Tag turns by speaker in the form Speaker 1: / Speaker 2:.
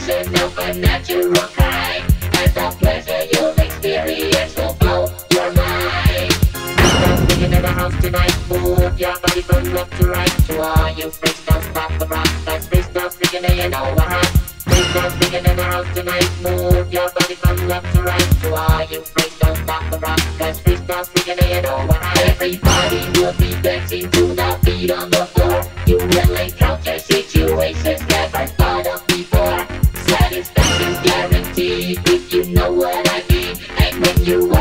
Speaker 1: is enough a natural crime, and the pleasure you'll experience will blow your mind. Freestyle speaking in the house tonight, move your body from left to right. To all you freestyle stop the rock, that's freestyle speaking and you know what hot. Freestyle speaking in the house tonight, move your body from left to right. To all you freestyle stop the rock, that's freestyle speaking and you know what hot. Everybody will be dancing to the beat on the floor. You will encounter situations never thought of before. Satisfaction's guaranteed if you know what I mean. And when you